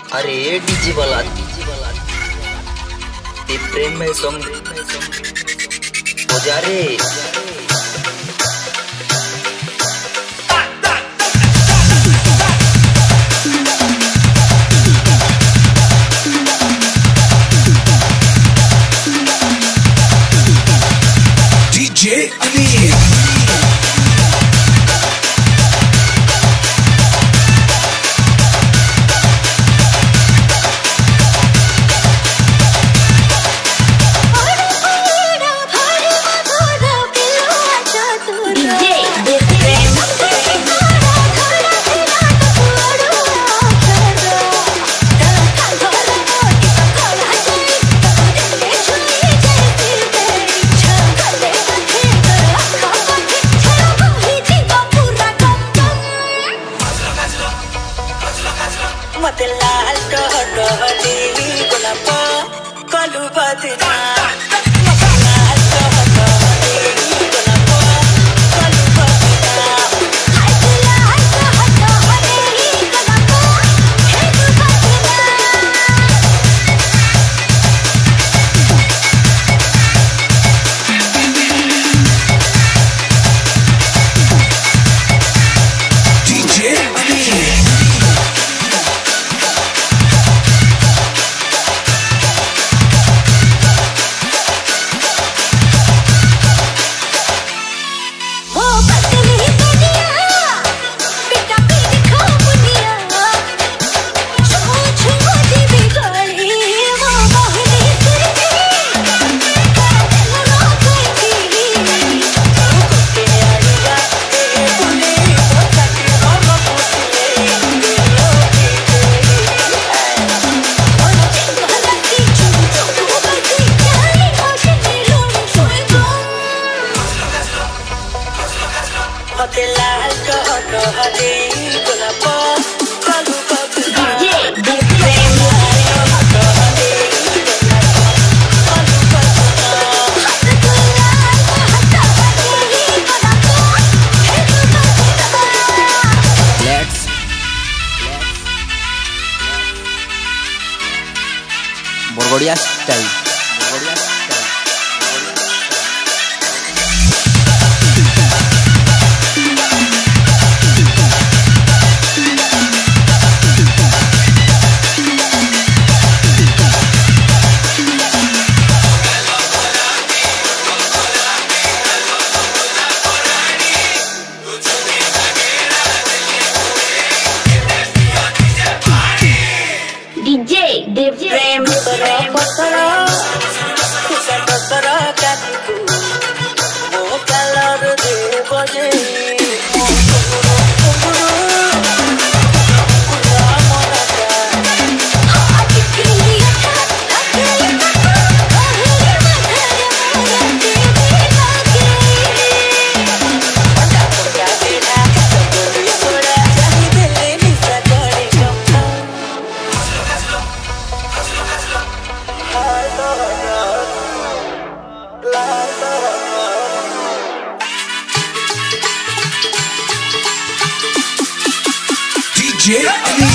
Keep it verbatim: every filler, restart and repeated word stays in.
अरे डीजे वाला डीजे वाला ते प्रेम में सॉन्ग हो जा रे। डीजे अमीर मत लाल टोटोली गुलाब कलू बदना मत लाल टोटोली गुलाब कलू बदना हाय लाल टोटोली गुलाब हे तू बदना डीजे अमीर मत लाल टोटोली गुलाब कलू बदना बरगड़िया स्टाइल डीजे देव प्रेम पतरा पतरा खुशा पतरा काटू वो कलर दे बजे डीजे अमीर